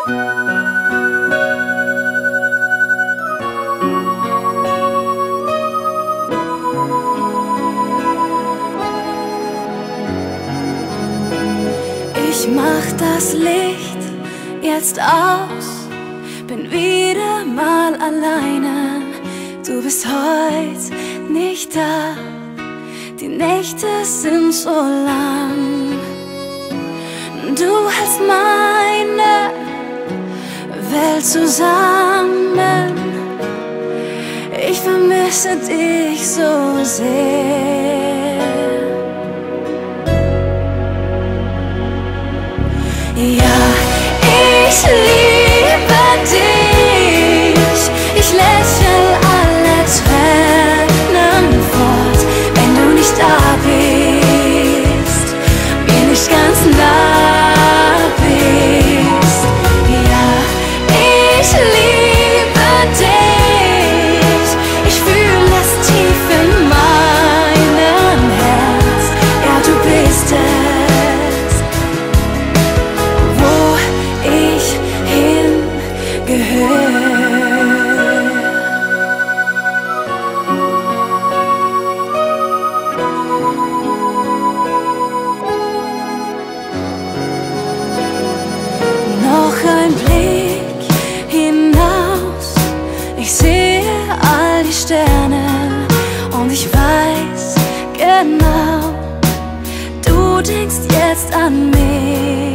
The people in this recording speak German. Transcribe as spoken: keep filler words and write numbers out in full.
Ich mach das Licht jetzt aus, bin wieder mal alleine. Du bist heute nicht da, die Nächte sind so lang. Du hältst meine Welt zusammen. Ich vermisse dich so sehr. Ja, ich liebe dich. Ich lächel alle Tränen fort, wenn du nicht da bist, mir nicht ganz nah bist. Ja, ich liebe dich. Ich fühle es tief in meinem Herz. Ja, du bist es. Noch ein Blick hinaus, ich sehe all die Sterne und ich weiß genau, du denkst jetzt an mich.